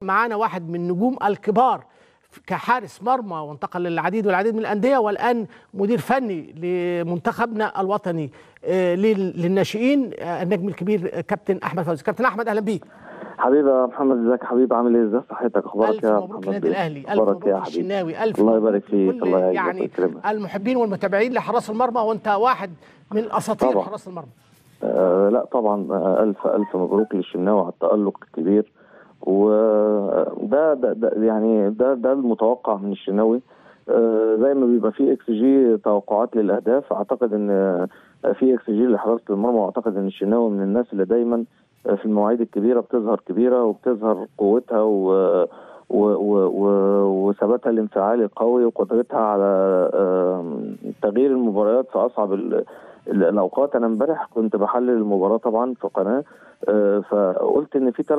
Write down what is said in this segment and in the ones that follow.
معانا واحد من النجوم الكبار كحارس مرمى، وانتقل للعديد والعديد من الأندية، والآن مدير فني لمنتخبنا الوطني للناشئين، النجم الكبير كابتن أحمد فوزي. كابتن أحمد، أهلا بيك. حبيبي يا محمد، ازيك يا حبيبي؟ عامل ايه؟ ازاي صحتك؟ اخبارك يا محمد؟ ألف مبروك للنادي الأهلي، ألف مبروك للشناوي، ألف الله مبروك يبارك فيك. لكل الله يعني يكرمك. المحبين والمتابعين لحراس المرمى، وأنت واحد من أساطير حراس المرمى. لا طبعا، ألف مبروك للشناوي على التألق الكبير، وده يعني ده المتوقع من الشناوي. زي ما بيبقى فيه اكس جي توقعات للاهداف، اعتقد ان في اكس جي لحراسه المرمى، واعتقد ان الشناوي من الناس اللي دايما في المواعيد الكبيره بتظهر كبيره، وبتظهر قوتها وثباتها الانفعالي القوي، وقدرتها على تغيير المباريات في اصعب الاوقات. انا امبارح كنت بحلل المباراه طبعا في قناه، فقلت ان في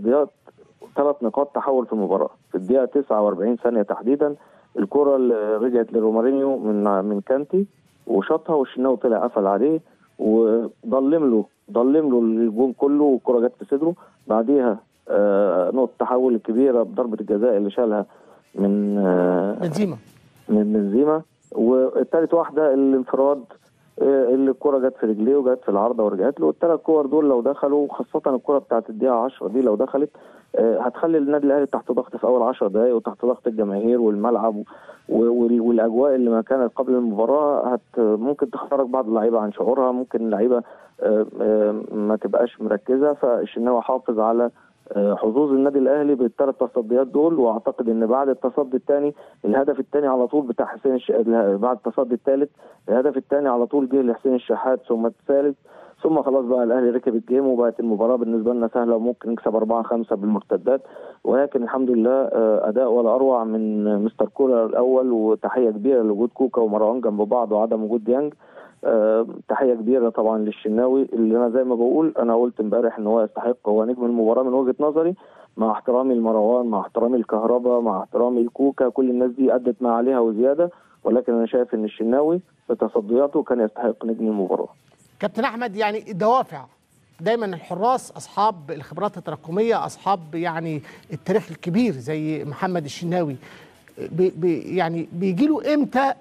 3 نقاط تحول في المباراه. في الدقيقه 49 ثانيه تحديدا، الكره اللي رجعت لرومارينيو من كانتي وشاطها، والشناوي طلع قفل عليه وضلم له الجون كله، والكره جت في صدره. بعديها نقطه تحول الكبيره بضربه الجزاء اللي شالها من بنزيما، والثالث واحده الانفراد اللي الكره جت في رجليه وجت في العارضه ورجعت له. ال3 كور دول لو دخلوا، خاصه الكره بتاعت الدقيقه 10 دي لو دخلت، هتخلي النادي الاهلي تحت ضغط في اول 10 دقائق، وتحت ضغط الجماهير والملعب والاجواء اللي ما كانت قبل المباراه. ممكن تخرج بعض اللعيبه عن شعورها، ممكن اللعيبه ما تبقاش مركزه. فالشناوي حافظ على حظوظ النادي الاهلي بال3 تصديات دول، واعتقد ان بعد التصدي الثاني، الهدف الثاني على طول بتاع حسين بعد التصدي الثالث الهدف الثاني على طول جه لحسين الشحات، ثم الثالث، ثم خلاص بقى الاهلي ركب الجيم، وبقت المباراه بالنسبه لنا سهله، وممكن نكسب 4-5 بالمرتدات. ولكن الحمد لله اداء ولا اروع من مستر كولر الاول، وتحيه كبيره لوجود كوكا ومروان جنب بعض وعدم وجود ديانج. تحيه كبيره طبعا للشناوي، اللي انا زي ما بقول، انا قلت امبارح ان هو يستحق، هو نجم المباراه من وجهه نظري، مع احترامي لمروان، مع احترامي لكهربا، مع احترامي لكوكا. كل الناس دي ادت ما عليها وزياده، ولكن انا شايف ان الشناوي بتصدياته كان يستحق نجم المباراه. كابتن احمد، يعني الدوافع دايما الحراس اصحاب الخبرات التراكميه، اصحاب يعني التاريخ الكبير زي محمد الشناوي، يعني بيجي له امتى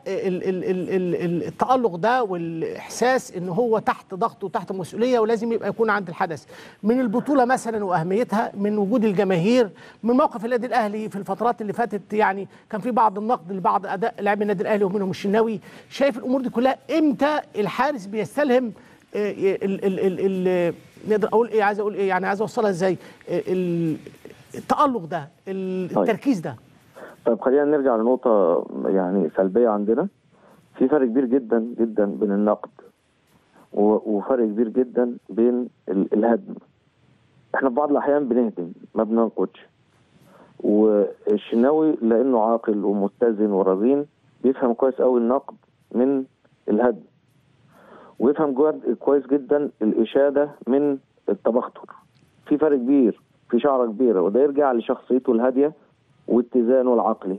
التألق ده والاحساس ان هو تحت ضغط وتحت مسؤوليه، ولازم يكون عند الحدث من البطوله مثلا واهميتها، من وجود الجماهير، من موقف النادي الاهلي في الفترات اللي فاتت؟ يعني كان في بعض النقد لبعض اداء لاعبي النادي الاهلي ومنهم الشناوي. شايف الامور دي كلها امتى الحارس بيستلهم نقدر اقول ايه، عايز اقول ايه، يعني عايز اوصلها ازاي، التألق ده، التركيز ده؟ طيب خلينا نرجع لنقطة يعني سلبية عندنا. في فرق كبير جدا جدا بين النقد وفرق كبير جدا بين الهدم. احنا في بعض الأحيان بنهدم ما بننقدش، والشناوي لأنه عاقل ومتزن ورزين بيفهم كويس قوي النقد من الهدم، ويفهم كويس جدا الإشادة من التبختر. في فرق كبير، في شعرة كبيرة، وده يرجع لشخصيته الهادية واتزانه العقلي.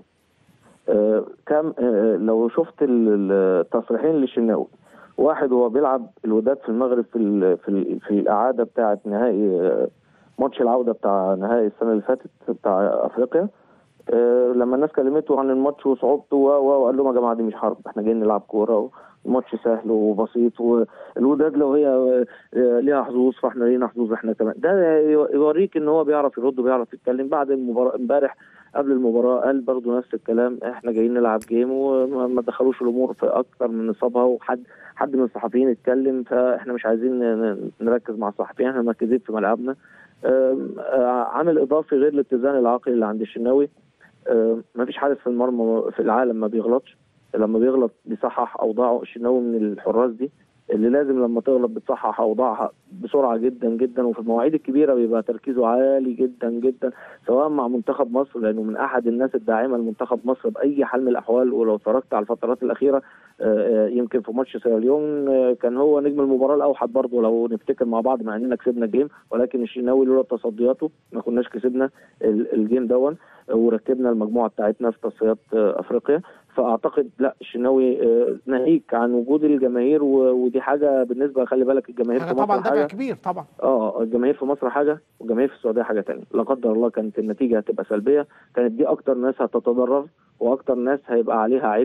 لو شفت التصريحين للشناوي، واحد هو بيلعب الوداد في المغرب في الإعادة بتاعة نهائي ماتش العودة بتاع نهائي السنة اللي فاتت بتاع أفريقيا، لما الناس كلمته عن الماتش وصعوبته وقال لهم يا جماعة دي مش حرب، احنا جايين نلعب كورة، الماتش سهل وبسيط، والوداد لو هي ليها حظوظ فاحنا لينا حظوظ احنا كمان. ده يوريك ان هو بيعرف يرد وبيعرف يتكلم. بعد المباراه امبارح قبل المباراه قال برضه نفس الكلام، احنا جايين نلعب جيم، وما دخلوش الامور في اكتر من نصابها، وحد من الصحفيين اتكلم، فاحنا مش عايزين نركز مع الصحفيين، احنا مركزين في ملعبنا. عامل اضافي غير الاتزان العقلي اللي عند الشناوي. ما فيش حارس في المرمى في العالم ما بيغلطش، لما بيغلط بيصحح اوضاعه. الشناوي من الحراس دي اللي لازم لما تغلط بتصحح اوضاعها بسرعه جدا جدا، وفي المواعيد الكبيره بيبقى تركيزه عالي جدا جدا، سواء مع منتخب مصر، لانه من احد الناس الداعمه لمنتخب مصر باي حال من الاحوال. ولو اتفرجت على الفترات الاخيره، يمكن في ماتش سيراليون كان هو نجم المباراه الاوحد برضه لو نفتكر مع بعض، مع اننا كسبنا الجيم، ولكن الشناوي لولا تصدياته ما كناش كسبنا الجيم دون، وركبنا المجموعه بتاعتنا في تصفيات افريقيا. فاعتقد لا، الشناوي ناهيك عن وجود الجماهير، ودي حاجه بالنسبه، خلي بالك الجماهير في مصر طبعا دافع حاجه كبير طبعا. الجماهير في مصر حاجه، والجماهير في السعوديه حاجه ثانيه. لا قدر الله كانت النتيجه هتبقى سلبيه، كانت دي اكتر ناس هتتضرر واكتر ناس هيبقى عليها عبء.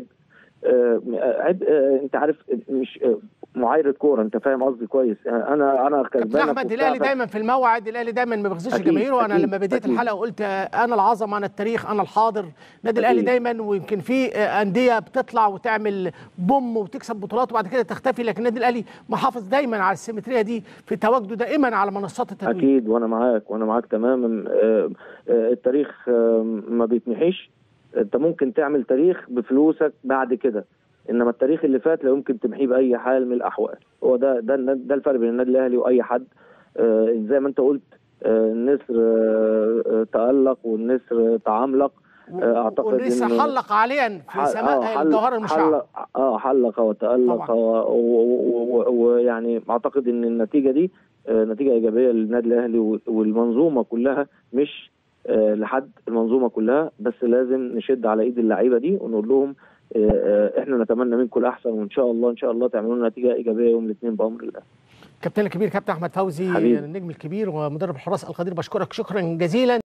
انت عارف مش معايره كوره، انت فاهم قصدي كويس. انا كابتن احمد، الاهلي دايما في الموعد، الاهلي دايما ما بيغزلش جماهيره. وانا لما بديت الحلقه قلت انا العظمه، انا التاريخ، انا الحاضر. النادي الاهلي دايما، ويمكن في انديه بتطلع وتعمل بوم وتكسب بطولات وبعد كده تختفي، لكن النادي الاهلي محافظ دايما على السيمتريه دي في تواجده دائما على منصات التتويج. اكيد، وانا معاك تماما. التاريخ ما بيتمحيش. انت ممكن تعمل تاريخ بفلوسك بعد كده، انما التاريخ اللي فات لا يمكن تمحيه باي حال من الاحوال. هو ده الفرق بين النادي الاهلي واي حد. زي ما انت قلت، النسر تألق والنسر تعملق. اعتقد والنسر حلق عليا في سماء الجوهر المشع. حلق وتألق، ويعني اعتقد ان النتيجه دي نتيجه ايجابيه للنادي الاهلي والمنظومه كلها، مش لحد، المنظومه كلها. بس لازم نشد على ايد اللعيبه دي ونقول لهم احنا نتمنى منكم الاحسن، وان شاء الله تعملوا لنا نتيجه ايجابيه يوم الاثنين بامر الله. كابتن الكبير كابتن احمد فوزي، النجم الكبير ومدرب الحراس القدير، بشكرك شكرا جزيلا.